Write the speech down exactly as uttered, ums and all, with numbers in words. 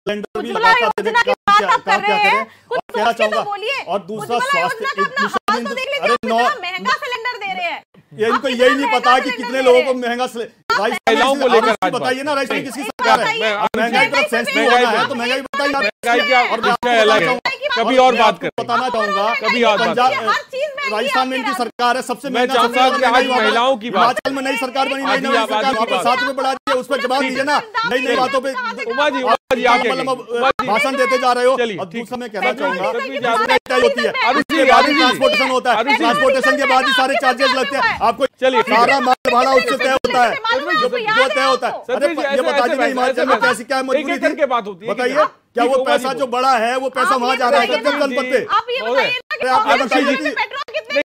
Cylinder भी उज्ज्वला योजना की बात आप कर रहे हैं, कुछ कहना सोच के तो चाहूंगा। बोलिए। और दूसरा उज्ज्वला स्वास्थ्य योजना का अपना हाल तो देख लीजिए, अरे आप नौ कितना महंगा सिलेंडर दे रहे हैं। ये इनको आप यही कितना नहीं पता महंगा कि सिलेंडर कितने दे लोगों रहे को हैं। महंगा महिलाओं को लेकर आज बताइए ना, राइस नहीं। किसी सरकार है, महंगाई पर सेंसिटिव होना है तो महंगाई बताइए। महंगाई क्या और विषय अलग है, कभी और बात करें। बताना चाहूंगा, कभी और बात पंजाब हर चीज महंगी राजस्थान में आपके इनकी राज्य सरकार है, सबसे मैं महंगा चाहूंगा सबसे कि आज महंगाई वहाँ महिलाओं की बात, हिमाचल में नई सरकार बनी, नई आधी नई आबादी सरकार वहाँ की पे बात। सात रुपए बढ़ा दिए, उस पर जवाब दीजिए ना। नई नई बातों पे उमा जी, उमा जी आप क्या मतलब कहेंगे? उमा जी, भाषण देते जा रहे हो। चलिए, और ठीक दूसरा मैं कहना पेट्रोल चाहूंगा, डीजल की महंगाई होती है, अरुण उसके जी, बाद अरुण ही जी, ट्रांसपोर्टेशन होता है, अरुण जी, ट्रांसपोर्टेशन के बाद ही सारे चार्जेस लगते हैं। आपको चलिए, ठीक है। सारा माल भाड़ा उससे तय होता है, जो जो तय होता है। सर अरे जी, ये ऐसे- बता ऐसे दीजिए हिमाचल में ऐसे कैसी क्या मजबूरी एक-एक करके थी, बात होती है, बताइए। एक-एक क्या ठीक वो है, उमा जी पैसा जो बोलो। बड़ा है वो पैसा आप वहां ये जा रहा है बताइए जन ना। जन पद पे। आप ये बताइए ना कि आप कांग्रेस बताइए में कि- पेट्रोल कितने